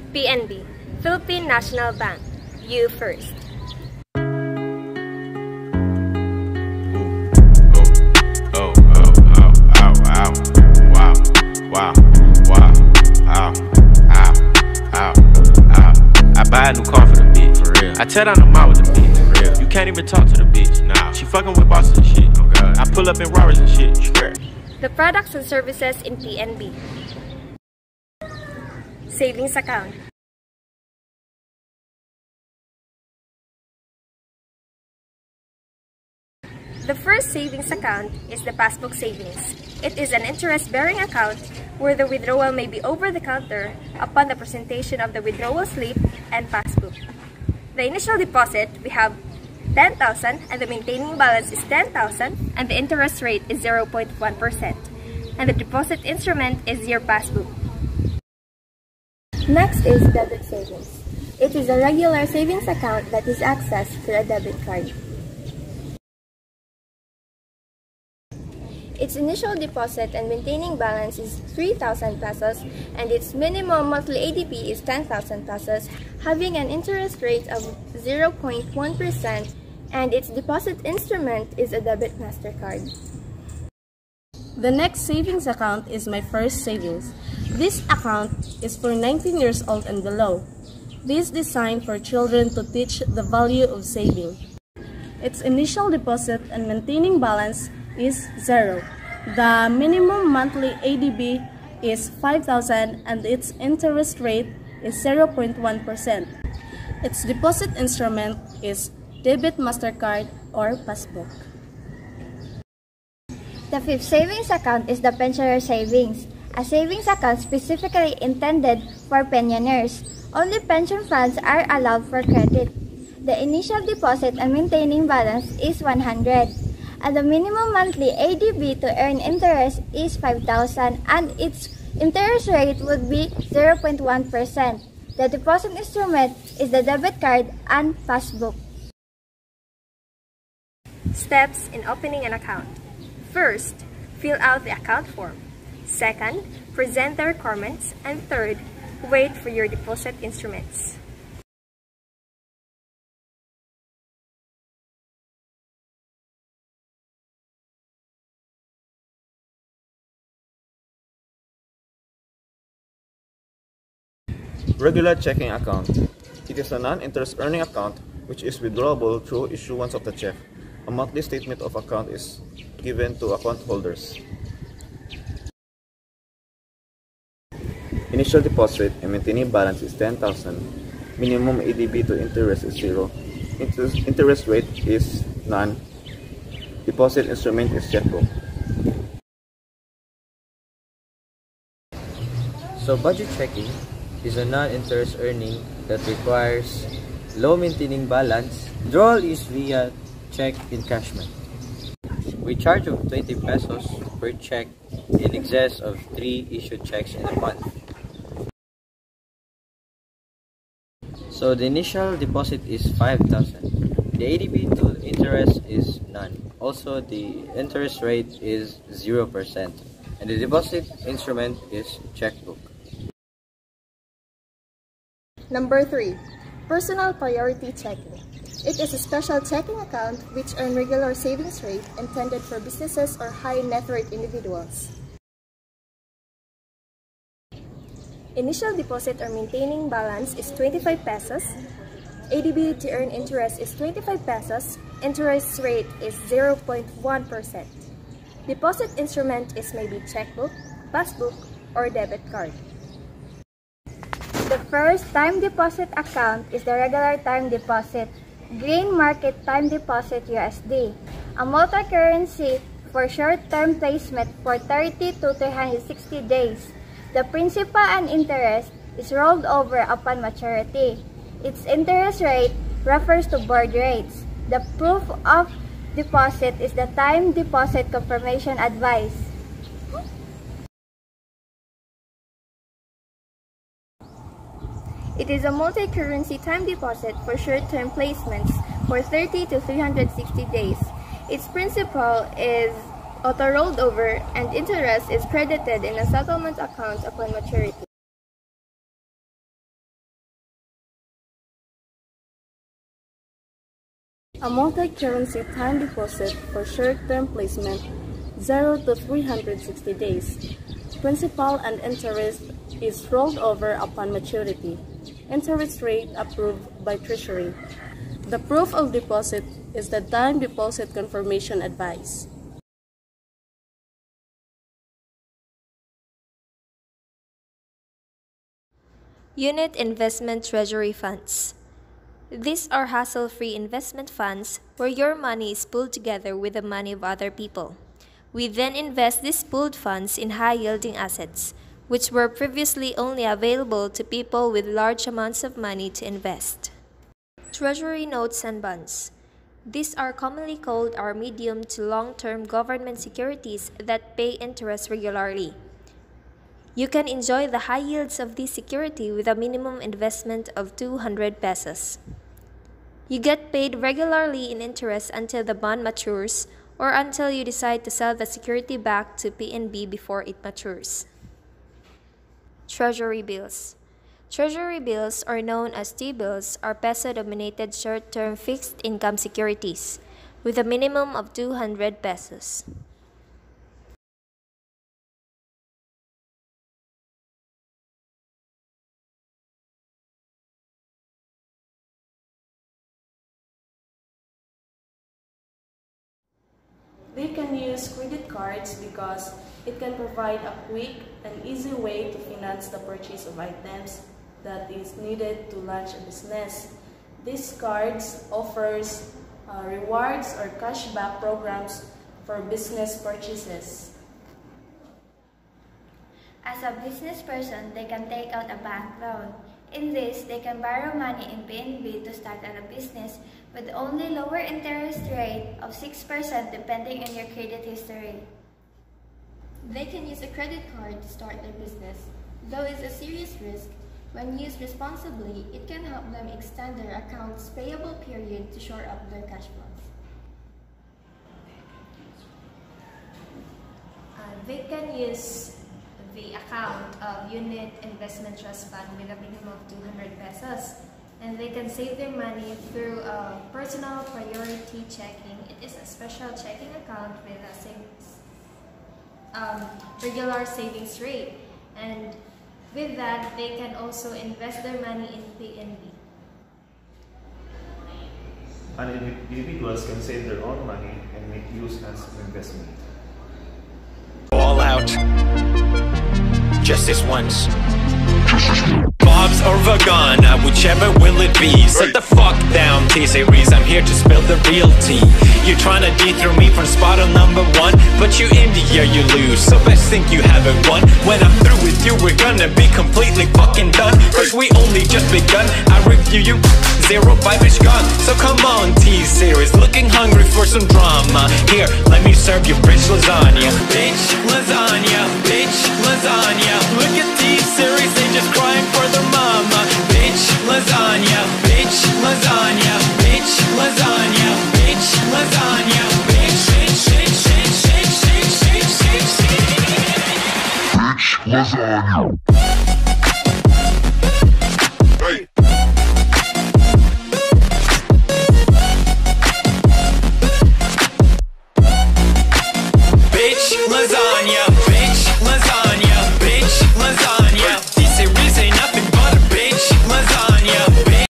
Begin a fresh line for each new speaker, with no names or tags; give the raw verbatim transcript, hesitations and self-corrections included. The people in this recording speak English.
P N B, Philippine National Bank. You first.
Oh, oh, oh, oh, oh, wow, wow, wow, wow, ow, ow, ow, ow. I buy a new car for the bitch, for real. I tear down the mall with the bitch, for real. You can't even talk to the bitch, nah. She fucking with bosses and shit, oh god. I pull up in Robbers and shit, swear.
The products and services in P N B. Savings account. The first savings account is the Passbook Savings. It is an interest-bearing account where the withdrawal may be over the counter upon the presentation of the withdrawal slip and passbook. The initial deposit, we have ten thousand and the maintaining balance is ten thousand and the interest rate is zero point one percent. And the deposit instrument is your passbook. Next is debit savings. It is a regular savings account that is accessed through a debit card. Its initial deposit and maintaining balance is three thousand pesos and its minimum monthly A D P is ten thousand pesos, having an interest rate of zero point one percent, and its deposit instrument is a debit MasterCard.
The next savings account is My First Savings. This account is for nineteen years old and below. This is designed for children to teach the value of saving. Its initial deposit and maintaining balance is zero. The minimum monthly A D B is five thousand and its interest rate is zero point one percent. Its deposit instrument is debit MasterCard or passbook.
The fifth savings account is the Pensioner Savings, a savings account specifically intended for pensioners. Only pension funds are allowed for credit. The initial deposit and maintaining balance is one hundred. And the minimum monthly A D B to earn interest is five thousand and its interest rate would be zero point one percent. The deposit instrument is the debit card and passbook.
Steps in opening an account. First, fill out the account form. Second, present the requirements. And third, wait for your deposit instruments.
Regular checking account. It is a non-interest earning account which is withdrawable through issuance of the check. A monthly statement of account is given to account holders. Initial deposit and maintaining balance is ten thousand. Minimum A D B to interest is zero. Interest, interest rate is none. Deposit instrument is checkbook.
So budget checking is a non-interest earning that requires low maintaining balance. Withdrawal is via check encashment. We charge of twenty pesos per check in excess of three issued checks in a month. So the initial deposit is five thousand. The A D B to interest is none. Also, the interest rate is zero percent. And the deposit instrument is checkbook.
Number three, personal priority checking. It is a special checking account which earns regular savings rate intended for businesses or high net worth individuals. Initial deposit or maintaining balance is twenty-five pesos. A D B to earn interest is twenty-five pesos. Interest rate is zero point one percent. Deposit instrument is maybe checkbook, passbook, or debit card.
The first time deposit account is the regular time deposit, Green Market Time Deposit U S D, a multi-currency for short-term placement for thirty to three hundred sixty days. The principal and interest is rolled over upon maturity. Its interest rate refers to board rates. The proof of deposit is the time deposit confirmation advice.
It is a multi-currency time deposit for short-term placements for thirty to three hundred sixty days. Its principal is auto-rolled over and interest is credited in a settlement account upon maturity.
A multi-currency time deposit for short-term placement, zero to three hundred sixty days. Principal and interest is rolled over upon maturity. Interest rate approved by Treasury. The proof of deposit is the time deposit confirmation advice.
Unit Investment Treasury Funds. These are hassle-free investment funds where your money is pooled together with the money of other people. We then invest these pooled funds in high-yielding assets, which were previously only available to people with large amounts of money to invest. Treasury notes and bonds. These are commonly called our medium to long-term government securities that pay interest regularly. You can enjoy the high yields of this security with a minimum investment of two hundred pesos. You get paid regularly in interest until the bond matures or until you decide to sell the security back to P N B before it matures. Treasury bills. Treasury bills, or known as T-bills, are peso-denominated short-term fixed income securities with a minimum of two hundred pesos.
They can use credit cards because it can provide a quick and easy way to finance the purchase of items that is needed to launch a business. These cards offers uh, rewards or cashback programs for business purchases.
As a business person, they can take out a bank loan. In this, they can borrow money in P N B to start a business with only lower interest rate of six percent depending on your credit history.
They can use a credit card to start their business. Though it's a serious risk, when used responsibly, it can help them extend their account's payable period to shore up their cash flows.
Uh, they can use the account of Unit Investment Trust Fund with a minimum of two hundred pesos. And they can save their money through a personal priority checking. It is a special checking account with a savings, um, regular savings rate. And with that, they can also invest their money in P N B.
And individuals can save their own money and make use as an investment.
All out. Just this once. Bob's or Vagana, whichever will it be. Sit the fuck down, T-Series, I'm here to spill the real tea. You're trying to dethrone me from spot on number one, but you in the year you lose, so best think you haven't won. When I'm through with you, we're gonna be completely fucking done, cause we only just begun. I review you, zero five is gone. So come on, T-Series, looking hungry for some drama. Here, let me serve you bitch lasagna. Bitch lasagna, bitch lasagna. Look at T-Series, they just crying for their mama. Bitch lasagna, bitch lasagna, bitch lasagna, bitch lasagna, bitch, bitch, bitch, bitch, bitch, bitch, bitch, bitch, bitch lasagna. Hey. Bitch lasagna.